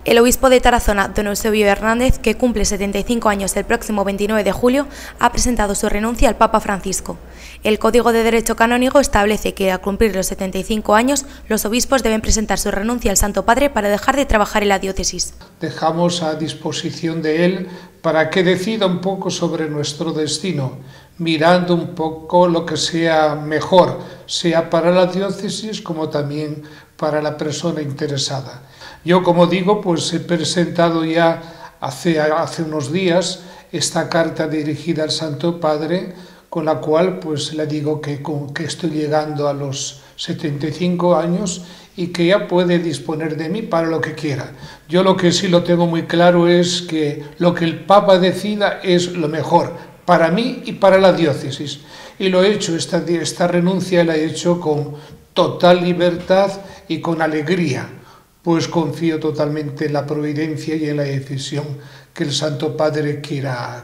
El obispo de Tarazona, don Eusebio Hernández, que cumple 75 años el próximo 29 de julio, ha presentado su renuncia al Papa Francisco. El Código de Derecho Canónico establece que, al cumplir los 75 años, los obispos deben presentar su renuncia al Santo Padre para dejar de trabajar en la diócesis. Dejamos a disposición de él para que decida un poco sobre nuestro destino, mirando un poco lo que sea mejor, sea para la diócesis como también para la persona interesada. Yo, como digo, pues he presentado ya hace unos días esta carta dirigida al Santo Padre, con la cual pues le digo que estoy llegando a los 75 años y que ya puede disponer de mí para lo que quiera. Yo lo que sí lo tengo muy claro es que lo que el Papa decida es lo mejor para mí y para la diócesis. Y lo he hecho, esta renuncia la he hecho con total libertad y con alegría, pues confío totalmente en la providencia y en la decisión que el Santo Padre quiera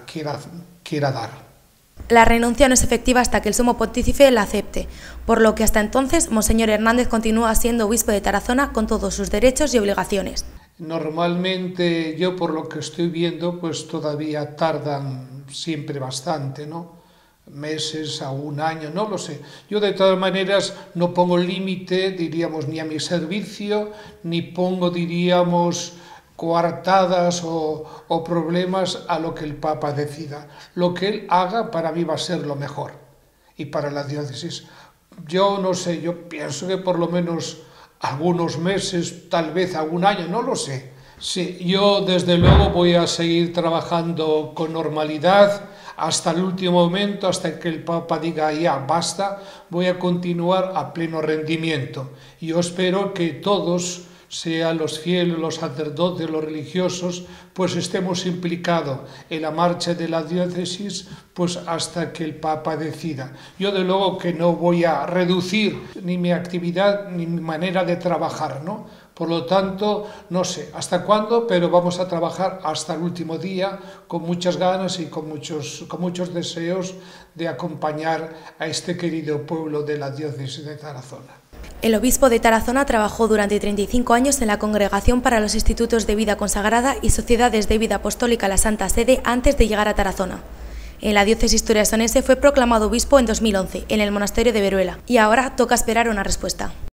dar. La renuncia no es efectiva hasta que el Sumo Pontífice la acepte, por lo que hasta entonces Monseñor Hernández continúa siendo obispo de Tarazona con todos sus derechos y obligaciones. Normalmente yo, por lo que estoy viendo, pues todavía tardan siempre bastante, ¿no? Meses a un año, no lo sé. Yo de todas maneras no pongo límite, diríamos, ni a mi servicio, ni pongo, diríamos, coartadas o problemas a lo que el Papa decida. Lo que él haga para mí va a ser lo mejor y para la diócesis. Yo no sé, yo pienso que por lo menos algunos meses, tal vez algún año, no lo sé. Sí, yo desde luego voy a seguir trabajando con normalidad hasta el último momento, hasta que el Papa diga ya basta, voy a continuar a pleno rendimiento. Y yo espero que todos, sean los fieles, los sacerdotes, los religiosos, pues estemos implicados en la marcha de la diócesis pues hasta que el Papa decida. Yo de luego que no voy a reducir ni mi actividad ni mi manera de trabajar, ¿no? Por lo tanto, no sé hasta cuándo, pero vamos a trabajar hasta el último día con muchas ganas y con muchos deseos de acompañar a este querido pueblo de la diócesis de Tarazona. El obispo de Tarazona trabajó durante 35 años en la Congregación para los Institutos de Vida Consagrada y Sociedades de Vida Apostólica La Santa Sede antes de llegar a Tarazona. En la diócesis torresonense fue proclamado obispo en 2011, en el monasterio de Veruela, y ahora toca esperar una respuesta.